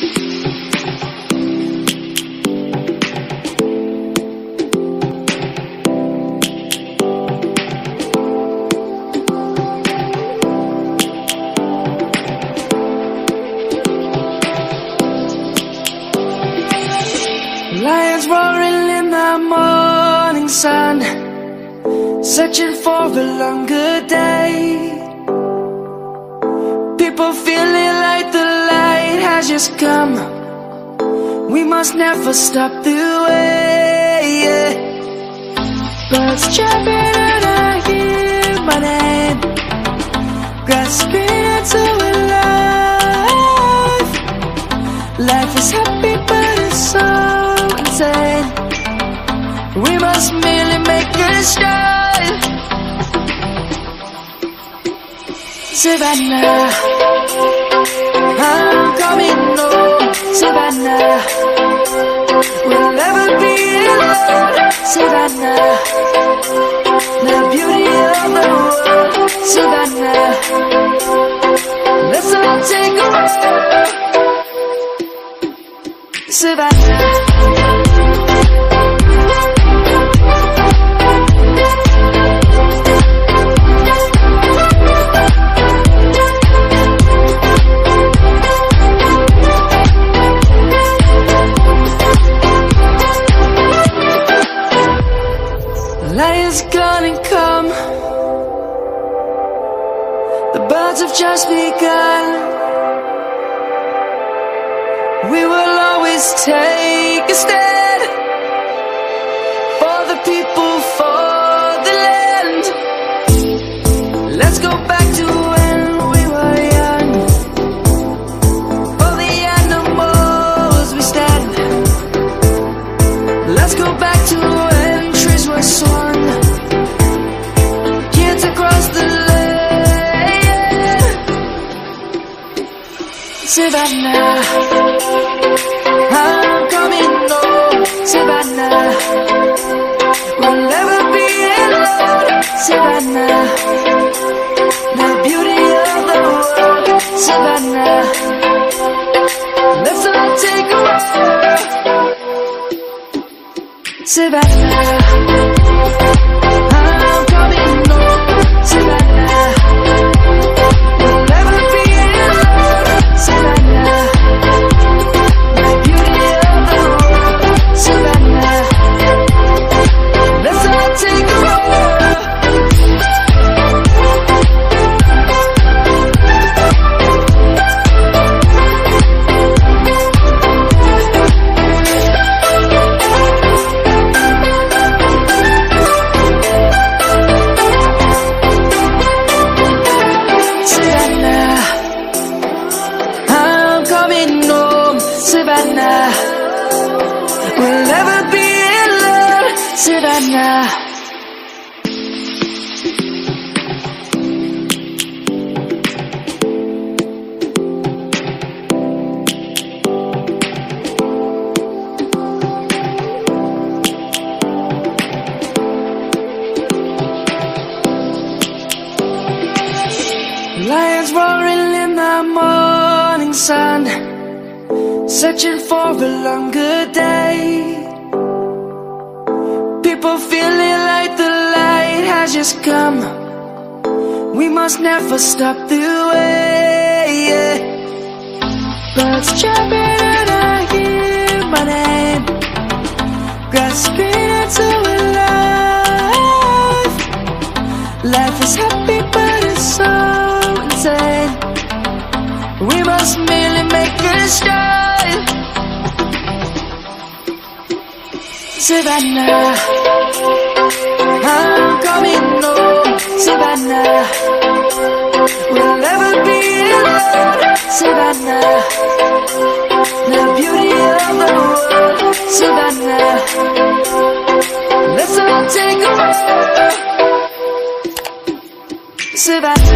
Lions roaring in the morning sun, searching for a longer day. People feeling like the light has just come. We must never stop the way. Birds chirping and I hear my name, grasping into a life. Life is happy but it's so insane. We must merely make a start. Savannah, I'm coming home. Savannah, we'll never be alone. Savannah, the beauty of the world. Savannah, let's all take a ride. Savannah. Lion's gonna come. The birds have just begun. We will always take a stand for the people, for the land. Let's go back to when we were young. For the animals we stand. Let's go back to when trees were swung, kids across the land. Savannah, I'm coming home. Savannah, we'll never be alone. Savannah, the beauty of the world. Savannah, let's all take a ride. Savannah, I'm coming home. Savannah, we'll never be alone. Savannah, the beauty of the world. Savannah, let's all take a ride. Savannah, we'll never be alone. Savannah. Lions roaring in the morning sun, searching for a longer day. People feeling like the light has just come. We must never stop the way. Birds chirping and I hear my name, grasping into a life. Life is happy but it's so insane. We must merely make a start. Savannah, I'm coming home. Savannah, we'll never be alone. Savannah, the beauty of the world. Savannah, let's all take a ride. Savannah.